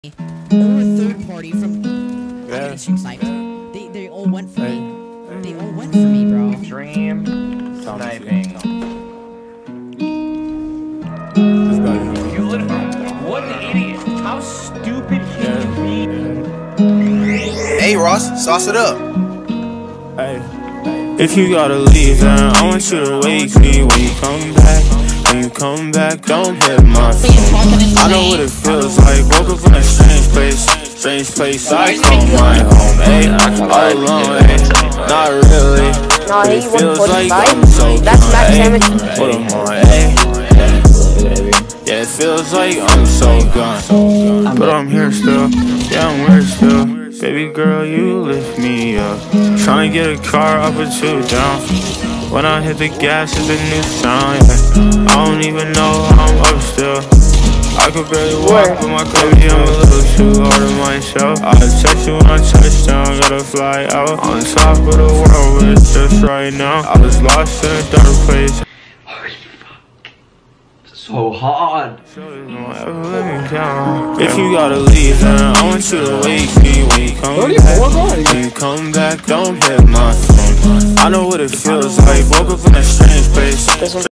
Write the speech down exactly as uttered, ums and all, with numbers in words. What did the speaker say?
or a third party from yeah. I'm getting stream sniped. They they all went for me. They all went for me, bro. Dream sniping. You literally, what an idiot! How stupid can you be? Hey Ross, sauce it up. Hey, if you gotta leave, then I want you to wake me when you come back. When you come back, don't hit my phone. I know what it feels like. Woke up in a strange place, strange place. I call my home, ayy. All alone, ayy. Not really. No, But he it feels like I'm one forty-five. so That's gone, max ayy. damage. What am I, ayy? Yeah, it feels like I'm so gone. But I'm here still. Yeah, I'm weird still. Baby girl, you lift me up. Tryna get a car up or two down. When I hit the gas, it's a new sound, yeah. I don't even know how I'm up still. I could barely walk with my baby, I'm a little too hard on myself. I'll text you when I touch down, gotta fly out on top of the world, but it's just right now. I was lost in a dark place. Holy fuck. So hard. If you gotta leave, then I want you to wake me when you come back. When you come back, don't hit my phone. I know what it feels like. Woke up in a strange place.